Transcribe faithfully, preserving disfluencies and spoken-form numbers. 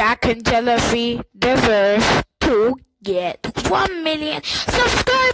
Jack and Jellyfy deserve to get one million subscribers.